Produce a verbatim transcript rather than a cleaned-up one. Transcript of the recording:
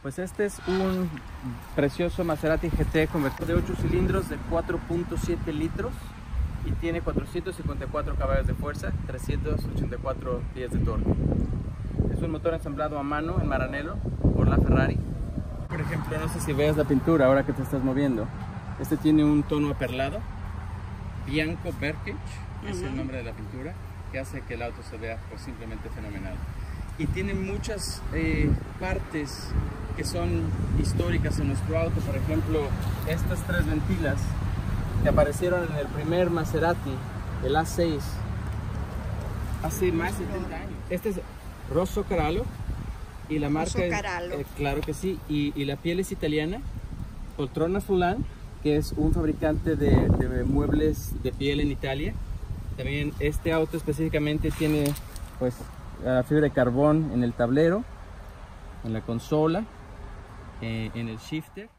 Pues este es un precioso Maserati G T convertido de ocho cilindros de cuatro punto siete litros y tiene cuatrocientos cincuenta y cuatro caballos de fuerza, trescientos ochenta y cuatro pies de torque. Es un motor ensamblado a mano en Maranello por la Ferrari. Por ejemplo, no sé si veas la pintura ahora que te estás moviendo. Este tiene un tono aperlado, Bianco Berkich, uh-huh. es el nombre de la pintura, que hace que el auto se vea pues simplemente fenomenal. Y tiene muchas eh, partes que son históricas en nuestro auto. Por ejemplo, estas tres ventilas que aparecieron en el primer Maserati, el A seis, hace más de setenta años. Este es Rosso Caralo y la marca es, eh, claro que sí, y, y la piel es italiana. Poltrona Fulan, que es un fabricante de, de muebles de piel en Italia. También este auto específicamente tiene pues la fibra de carbón en el tablero, en la consola, eh, en el shifter.